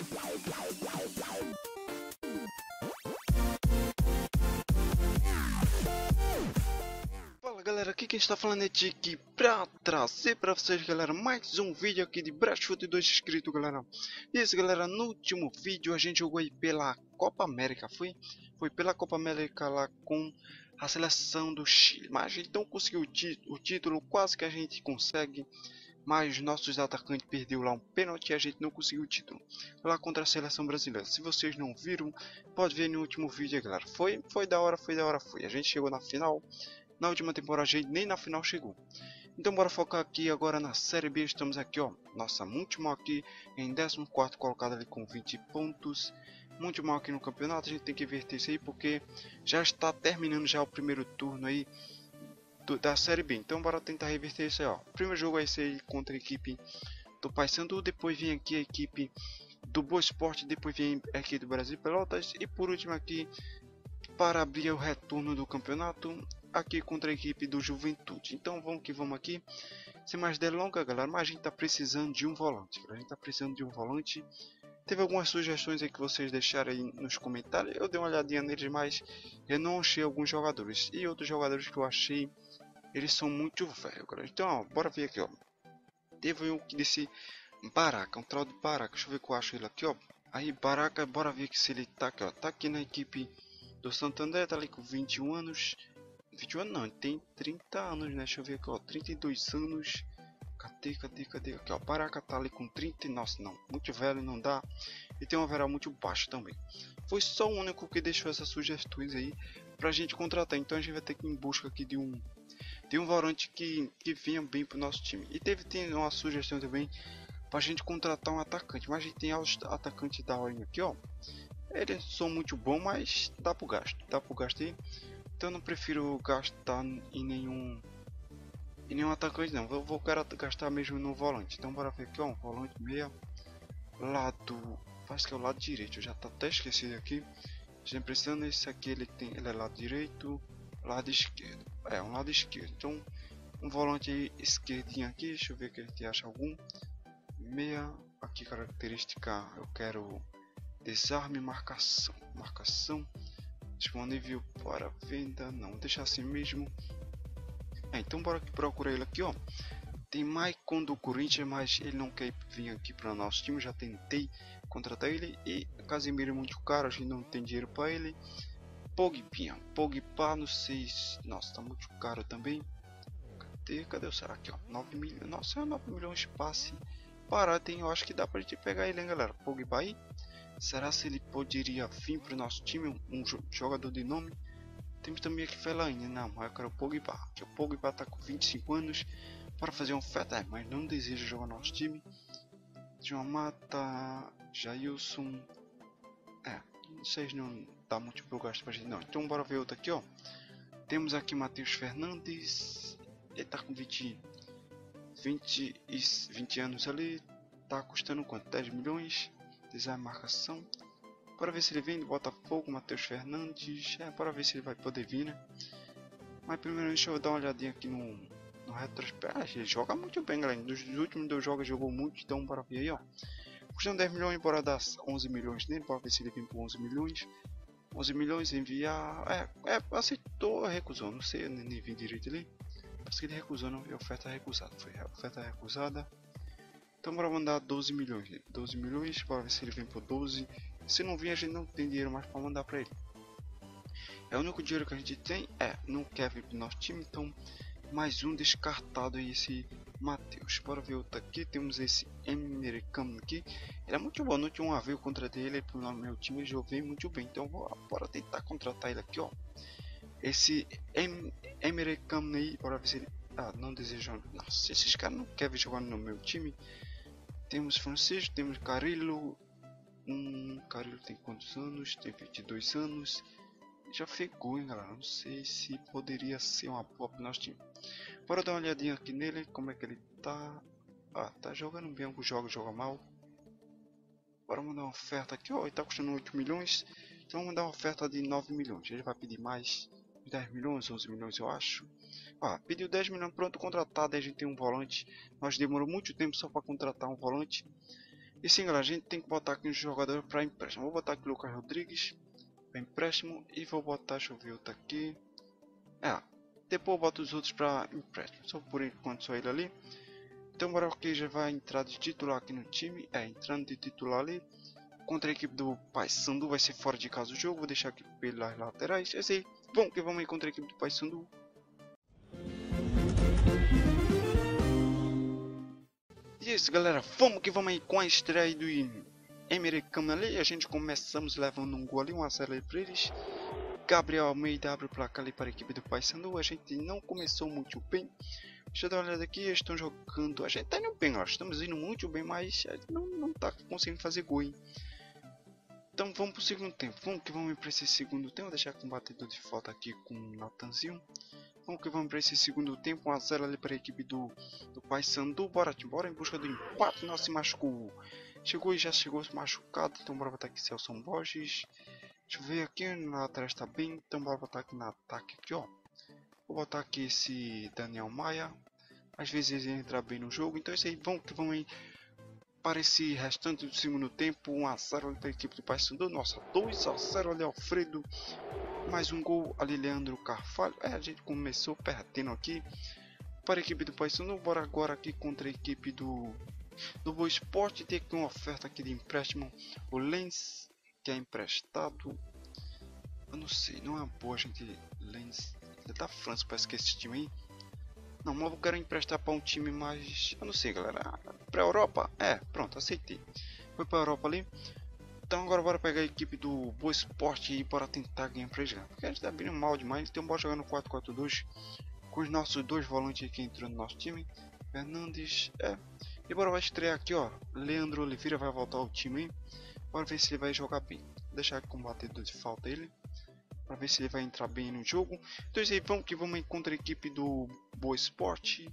Fala galera, aqui quem está falando é Tiki pra trazer pra vocês, galera, mais um vídeo aqui de Brasfoot 2 inscritos, galera. Isso, galera, no último vídeo a gente jogou aí pela Copa América, foi pela Copa América lá com a seleção do Chile. Mas a gente não conseguiu o título, quase que a gente consegue, mas nossos atacantes perdeu lá um pênalti e a gente não conseguiu o título lá contra a seleção brasileira. Se vocês não viram, pode ver no último vídeo, galera. Foi da hora, foi. A gente chegou na final. Na última temporada a gente nem na final chegou. Então bora focar aqui agora na Série B. Estamos aqui, ó, nossa, muito mal aqui em 14º colocado ali com 20 pontos. Muito mal aqui no campeonato, a gente tem que inverter isso aí porque já está terminando já o primeiro turno aí da Série B. Então bora tentar reverter isso aí, ó. Primeiro jogo vai ser contra a equipe do Paysandu, depois vem aqui a equipe do Boa Esporte, depois vem a equipe do Brasil Pelotas e por último aqui, para abrir o retorno do campeonato, aqui contra a equipe do Juventude. Então vamos que vamos aqui, sem mais delongas, galera, mas a gente tá precisando de um volante, Teve algumas sugestões aí que vocês deixaram aí nos comentários, eu dei uma olhadinha neles, mas eu não achei alguns jogadores, e outros jogadores que eu achei, eles são muito velhos, galera. Então, ó, bora ver aqui, ó. Teve um que desse Baraka, um tal de Baraka, deixa eu ver que eu acho ele aqui, ó. Aí Baraka, bora ver que se ele tá aqui, ó, tá aqui na equipe do Santander, tá ali com 21 anos. 21 anos não, ele tem 30 anos, né? Deixa eu ver aqui, ó, 32 anos. Cadê? Aqui, ó, Baraka tá ali com 30, nossa, não, muito velho, não dá. E tem um overall muito baixo também. Foi só o único que deixou essas sugestões aí pra gente contratar. Então a gente vai ter que ir em busca aqui de um volante que venha bem pro nosso time. E tem uma sugestão também pra gente contratar um atacante. Mas a gente tem os atacantes da hora aqui, ó. Eles são muito bons, mas dá pro gasto aí. Então eu não prefiro gastar em nenhum atacante não. Vou querer gastar mesmo no volante. Então bora ver aqui, ó, um volante meia lado, parece que é o lado direito. Eu já tá até esquecido aqui. Já precisando esse aqui, ele é lado direito, lado esquerdo. É um lado esquerdo. Então um volante aí esquerdinho aqui. Deixa eu ver que a gente acha algum meia aqui. Característica, eu quero desarme, marcação. Disponível para venda, não, deixa assim mesmo. Então bora procurar ele aqui, ó. Tem Maicon do Corinthians, mas ele não quer vir aqui para o nosso time. Já tentei contratar ele e Casemiro é muito caro, a gente não tem dinheiro para ele. Pogba, não sei, nossa, tá muito caro também. Cadê o será aqui, ó? 9 milhões, nossa, 9 milhões de passe barato, hein? Eu acho que dá pra gente pegar ele, hein, galera. Pogba aí. Será se ele poderia vir para o nosso time, um jogador de nome? Temos também aqui Fellaini, não, mas eu quero o Pogba, que o Pogba tá com 25 anos para fazer um feta, mas não deseja jogar no nosso time. João Mata, Jailson, vocês não dá muito pro gasto pra gente não. Então bora ver outro aqui, ó. Temos aqui Matheus Fernandes, ele tá com 20 anos ali, tá custando quanto? 10 milhões. Design marcação. Para ver se ele vem do Botafogo, Matheus Fernandes. Para ver se ele vai poder vir, né? Mas primeiro deixa eu dar uma olhadinha aqui no retrospecto. Ele joga muito bem, galera. Nos últimos 2 jogos jogou muito, então bora ver aí, ó. Custando 10 milhões, bora dar 11 milhões nele. Para ver se ele vem por 11 milhões. 11 milhões, enviar. Aceitou, recusou. Não sei, nem vi direito ali. Parece que ele recusou, não. Oferta recusada. Foi oferta recusada. Então bora mandar 12 milhões, né? 12 milhões, para ver se ele vem por 12. Se não vir, a gente não tem dinheiro mais para mandar para ele. É o único dinheiro que a gente tem, não quer vir pro nosso time, então mais um descartado aí, esse Matheus. Bora ver outro aqui, temos esse americano aqui. Ele é muito bom, no último vez eu contratei ele pro meu time, ele jogou muito bem, então bora tentar contratar ele aqui, ó. Esse americano aí, bora ver se ele... não deseja... Nossa, esses caras não querem jogar no meu time. Temos Francisco, temos Carrillo. Carrillo tem quantos anos? Tem 22 anos. Já pegou, hein, galera? Não sei se poderia ser uma boa pro nosso time. Bora dar uma olhadinha aqui nele, como é que ele tá. Tá jogando bem alguns jogos, joga mal. Bora mandar uma oferta aqui, ó. Ele tá custando 8 milhões. Então vamos mandar uma oferta de 9 milhões. Ele vai pedir mais 10 milhões, 11 milhões, eu acho. Pediu 10 milhões, pronto, contratado. Aí a gente tem um volante. Nós demorou muito tempo só para contratar um volante. E sim, galera, a gente tem que botar aqui um jogador para empréstimo. Vou botar aqui o Lucas Rodrigues para empréstimo e vou botar, deixa eu ver outro aqui. Depois eu boto os outros para empréstimo. Só por enquanto só ele ali. Então bora que já vai entrar de titular aqui no time. Entrando de titular ali. Contra a equipe do Paysandu, vai ser fora de casa o jogo. Vou deixar aqui pelas laterais. É isso aí. Vamos que vamos aí contra a equipe do Paysandu. E é isso, galera. Vamos que vamos aí com a estreia do americano ali. A gente começamos levando um gol ali, 1 a 0 ali para eles. Gabriel Almeida abre o placar ali para a equipe do Paysandu. A gente não começou muito bem. Deixa eu dar uma olhada aqui, eles estão jogando. A gente tá indo bem, nós estamos indo muito bem, mas não tá conseguindo fazer gol, hein? Então vamos pro segundo tempo. Vamos que vamos para esse segundo tempo. Vou deixar com o batedor de falta aqui com o Natanzinho. Vamos que vamos para esse segundo tempo. 1 a 0 ali para a equipe do Paysandu. Bora em busca do empate. Nossa, se machucou. Já chegou machucado. Então bora botar aqui Celson Borges. Deixa eu ver aqui, na lateral está bem. Então bora botar aqui no ataque aqui, ó. Vou botar aqui esse Daniel Maia. Às vezes ele entra bem no jogo. Então é isso aí. Vamos que vamos aí para esse restante do segundo tempo. 1 a 0 ali para a equipe do Paysandu. Nossa, 2 a 0 ali Alfredo. Mais um gol ali Leandro Carvalho. A gente começou perdendo aqui para a equipe do Paysandu. Bora agora aqui contra a equipe do Boa Esporte. Tem aqui uma oferta aqui de empréstimo. O Lens, que é emprestado. Eu não sei, não é boa, gente. Lens é da França, parece que esse time aí. Não, mas eu quero emprestar para um time mais... Eu não sei, galera. Para a Europa? Pronto, aceitei. Foi para a Europa ali. Então agora bora pegar a equipe do Boa Esporte e bora tentar ganhar para eles. Porque a gente tá vindo mal demais. Então bora jogar no 4-4-2. Com os nossos dois volantes aqui entrando no nosso time. Fernandes, E bora vai estrear aqui, ó. Leandro Oliveira vai voltar ao time aí. Bora ver se ele vai jogar bem. Vou deixar aqui com o batedor de falta ele. Para ver se ele vai entrar bem no jogo. Então é isso aí, vamos que vamos contra a equipe do Boa Esporte.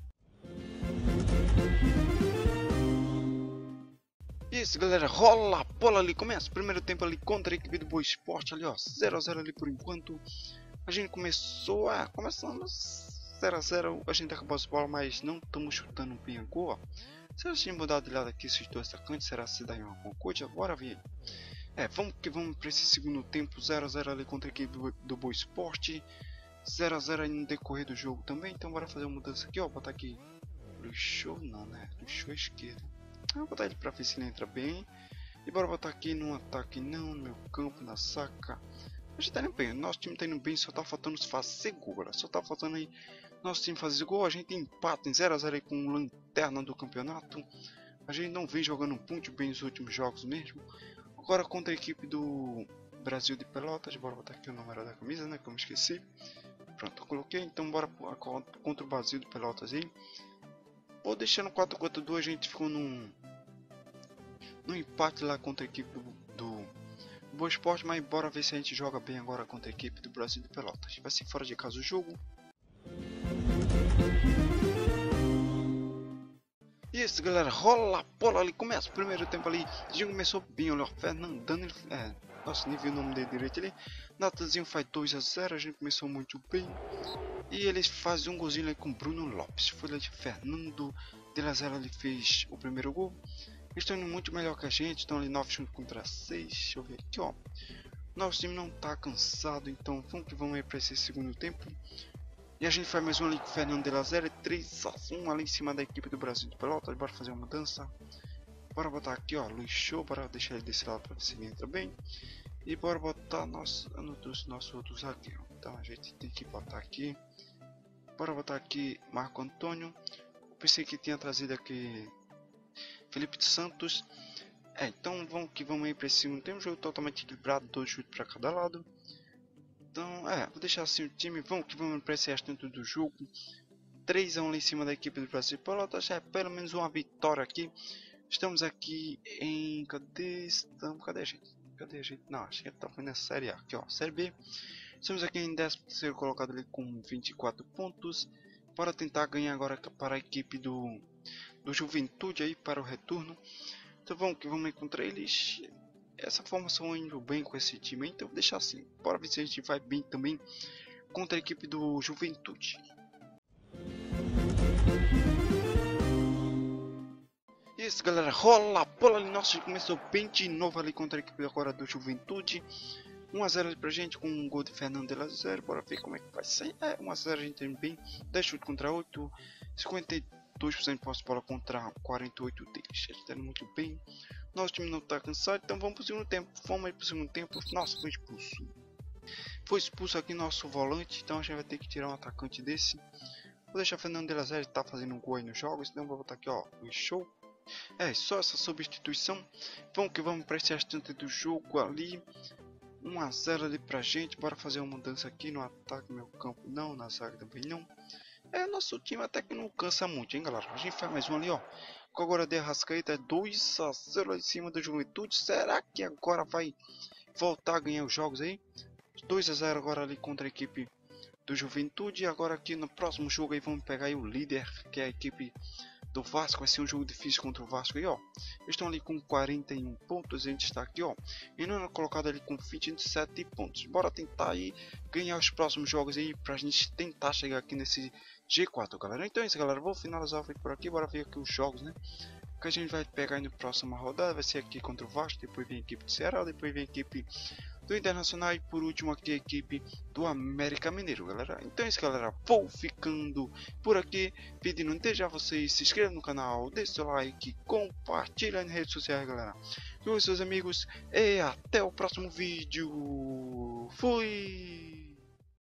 Isso, galera, rola a bola ali, começa o primeiro tempo ali contra a equipe do Boa Esporte ali, ó, 0 a 0 ali por enquanto. A gente começou, começamos 0 a 0, a gente acabou as bolas, mas não estamos chutando bem a gol, ó. Se a gente mudar de lado aqui esses dois atacantes, será que se dá em alguma coisa? Bora ver. Vamos que vamos para esse segundo tempo, 0 a 0 ali contra a equipe do Boa Esporte. 0 a 0 aí no decorrer do jogo também, então bora fazer uma mudança aqui, ó, botar aqui Luxou, não, né, Luxou esquerda. Vou botar ele para ver se ele entra bem. E bora botar aqui no ataque não, no meu campo, na saca. A gente tá indo bem, nosso time tá indo bem, só tá faltando fazer gol, galera. Só tá faltando aí nosso time fazer gol, a gente empata em 0 a 0 aí com o lanterna do campeonato. A gente não vem jogando muito bem nos últimos jogos mesmo. Agora contra a equipe do Brasil de Pelotas, bora botar aqui o número da camisa, né, que eu me esqueci. Pronto, eu coloquei, então bora contra o Brasil de Pelotas aí. Vou deixar no 4-4-2, a gente ficou num empate lá contra a equipe do Boa Esporte, mas bora ver se a gente joga bem agora contra a equipe do Brasil de Pelotas. Vai ser fora de casa o jogo. Isso, galera, rola a bola ali, começa o primeiro tempo ali. A gente começou bem, olha, Fernandano, nossa, nem vi o nome dele direito ali. Natanzinho faz 2 a 0, a gente começou muito bem. E eles fazem um golzinho ali com Bruno Lopes. Foi lá de Fernando de la Zela, ele fez o primeiro gol. Eles estão indo muito melhor que a gente, estão ali 9 contra 6. Deixa eu ver aqui, ó. Nosso time não tá cansado, então vamos que vamos aí para esse segundo tempo. E a gente faz mais um ali com o Fernando de la Zela, 3 a 1 ali em cima da equipe do Brasil de Pelotas. Bora fazer uma mudança. Bora botar aqui, ó, Luiz Show, bora deixar ele desse lado para ver se ele entra bem. E bora botar nosso outro zagueiro. Então a gente tem que botar aqui. Bora botar aqui Marco Antônio. Eu pensei que tinha trazido aqui Felipe Santos. Então vamos aí para esse segundo tempo. Um jogo totalmente equilibrado, 2 chutes para cada lado. Então, vou deixar assim o time. Vamos para esse restante do jogo. 3 a 1 lá em cima da equipe do Brasil. Já é pelo menos uma vitória aqui. Estamos aqui em... Cadê a gente? Não, acho que tá na Série A. Aqui, ó, Série B. Estamos aqui em 13º colocado ali com 24 pontos. Bora tentar ganhar agora para a equipe do Juventude aí para o retorno. Então vamos encontrar eles. Essa formação indo bem com esse time, então vou deixar assim. Bora ver se a gente vai bem também contra a equipe do Juventude. isso, galera, rola a bola ali. Nossa, começou bem de novo ali contra a equipe agora do Juventude. 1 a 0 ali pra gente com um gol de Fernando de la Zero. Bora ver como é que vai sair. 1 a 0 a gente tem bem. 10 chutes contra 8. 52% de posse de bola contra 48 deles. Eles deram muito bem. Nosso time não tá cansado, então vamos pro segundo tempo. Vamos aí pro segundo tempo. Nossa, foi expulso. Foi expulso aqui nosso volante, então a gente vai ter que tirar um atacante desse. Vou deixar o Fernando de la Zero tá fazendo um gol aí nos jogos, então vou botar aqui, ó, o show. Só essa substituição. Vamos que vamos para esse restante do jogo ali. 1 a 0 ali pra gente. Bora fazer uma mudança aqui no ataque, meu campo não, na zaga também não. Nosso time até que não cansa muito, hein, galera. A gente faz mais um ali, ó. Com agora de Arrascaeta, 2 a 0 lá em cima da Juventude. Será que agora vai voltar a ganhar os jogos aí? 2 a 0 agora ali contra a equipe do Juventude. E agora aqui no próximo jogo aí vamos pegar aí o líder, que é a equipe do Vasco. Vai ser um jogo difícil contra o Vasco aí, ó. Eles estão ali com 41 pontos, a gente está aqui, ó, e não é colocado ali com 27 pontos. Bora tentar aí ganhar os próximos jogos aí pra gente tentar chegar aqui nesse G4, galera. Então é isso, galera. Vou finalizar o vídeo por aqui. Bora ver aqui os jogos, né, que a gente vai pegar aí na próxima rodada. Vai ser aqui contra o Vasco, depois vem a equipe do Ceará, depois vem a equipe do Internacional e por último aqui a equipe do América Mineiro, galera. Então é isso, galera, vou ficando por aqui, pedindo desde já vocês se inscrevam no canal, deixe seu like, compartilhem nas redes sociais, galera, com seus amigos e até o próximo vídeo. Fui!